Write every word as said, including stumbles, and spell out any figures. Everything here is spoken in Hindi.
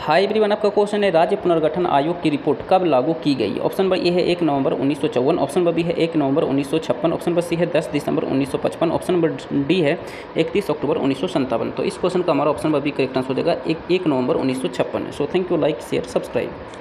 हाई एवरीवन, आपका क्वेश्चन है राज्य पुनर्गठन आयोग की रिपोर्ट कब लागू की गई। ऑप्शन नंबर ए है एक नवंबर उन्नीस सौ चौवन, ऑप्शन नंबर बी है एक नवंबर उन्नीस सौ छप्पन, ऑप्शन नंबर सी है दस दिसंबर उन्नीस सौ पचपन, ऑप्शन नंबर डी है इकतीस अक्टूबर उन्नीस सौ संतावन। तो इस क्वेश्चन का हमारा option number B correct answer हो जाएगा एक एक नवंबर उन्नीस सौ छप्पन। So thank you, like share subscribe.